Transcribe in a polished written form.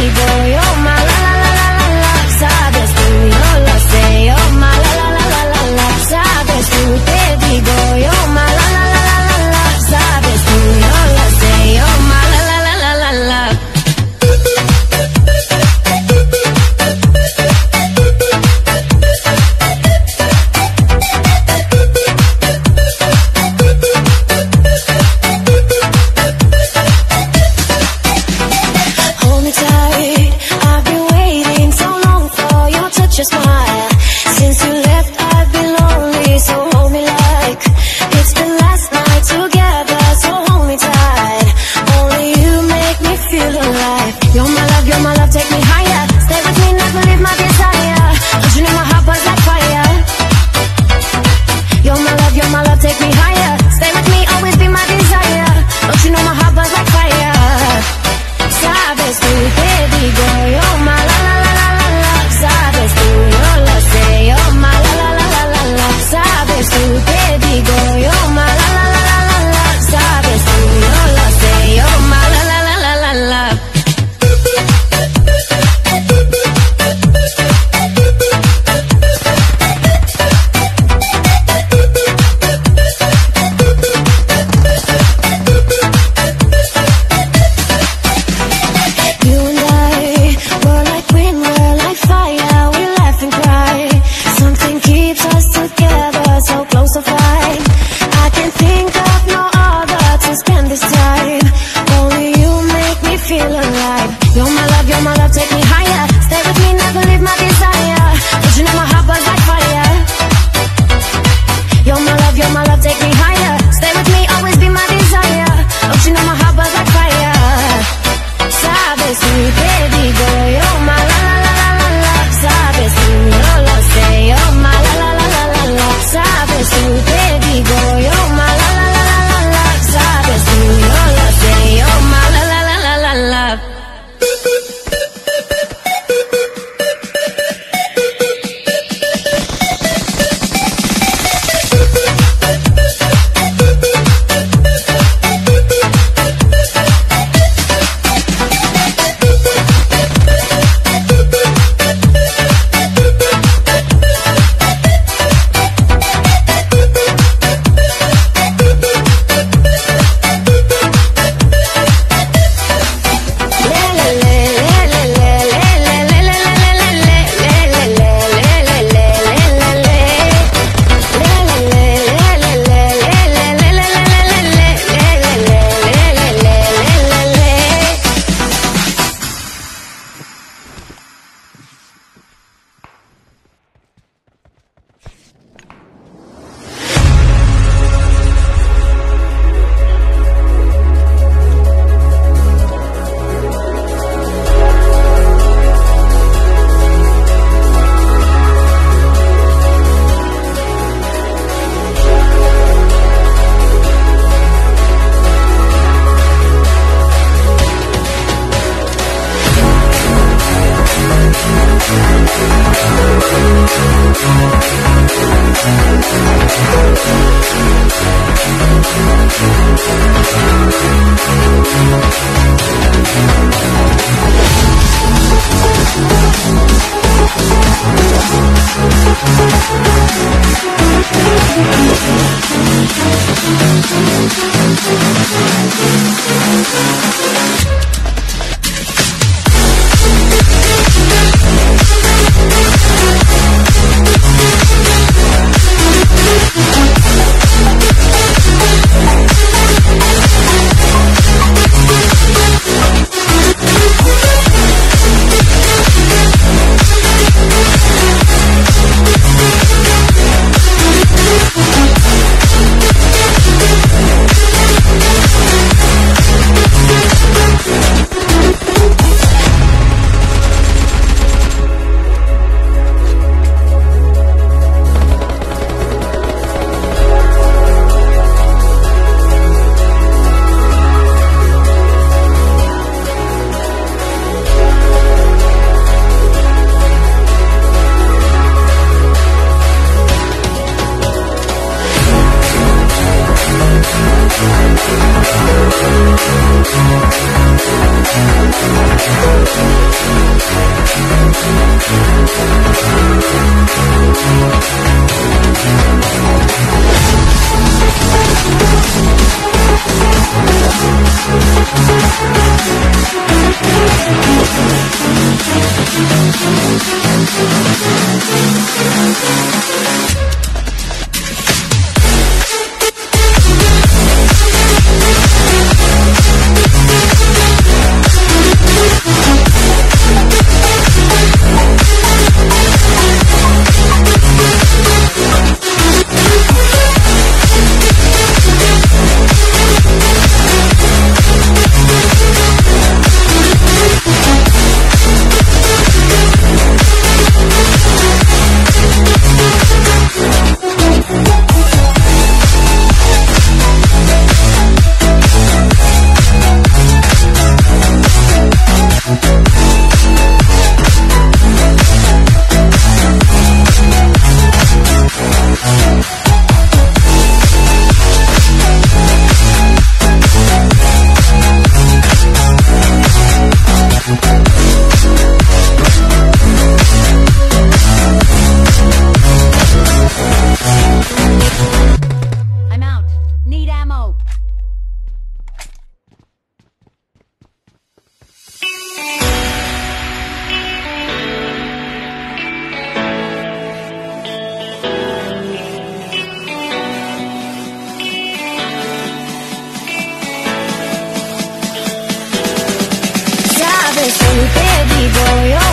digo yo, ma la la la la la la, sabes tú, yo lo sé, yo ma la la la la la la, sabes tú, te digo yo, ma la la la la la la, sabes tú, yo lo sé, yo ma la la la la la la. Your smile. Since you left, I've been lonely, so hold me like it's the last night together, so hold me tight. Only you make me feel alive. You're my love, take me higher. Stay with me, never leave my desire. Don't you know my heart burns like fire? You're my love, take me higher. Stay with me, always be my desire. Don't you know my heart burns like fire? Sabes tú, te digo yo, ma la la la la la la. Sabes tú, yo lo sé, yo ma la la la la la la. Sabes tú, te digo yo, ma la la la la la la. Sabes tú, yo lo sé, yo ma la la la la la la. You're my love, take me higher. Stay with me, never leave my desire. Don't you know my heart burns like fire? You're my love, take me higher. Stay with me, always be my desire. Don't you know my heart burns like fire? Sabes tú, te digo yo, ma la la la la la la. Sabes tú, yo lo sé, yo ma la la la la la la. Sabes tú, te digo yo, ma la la la la la la. Sabes tú, yo lo sé, yo ma la la la la la la. Sabes tú, te digo yo.